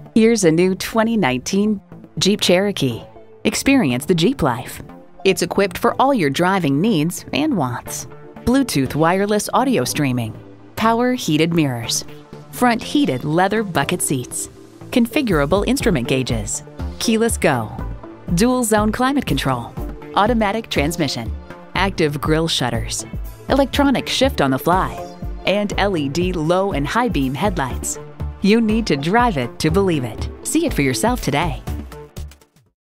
Here's a new 2019 Jeep Cherokee. Experience the Jeep life. It's equipped for all your driving needs and wants. Bluetooth wireless audio streaming, power heated mirrors, front heated leather bucket seats, configurable instrument gauges, keyless go, dual zone climate control, automatic transmission, active grille shutters, electronic shift on the fly, and LED low and high beam headlights. You need to drive it to believe it. See it for yourself today.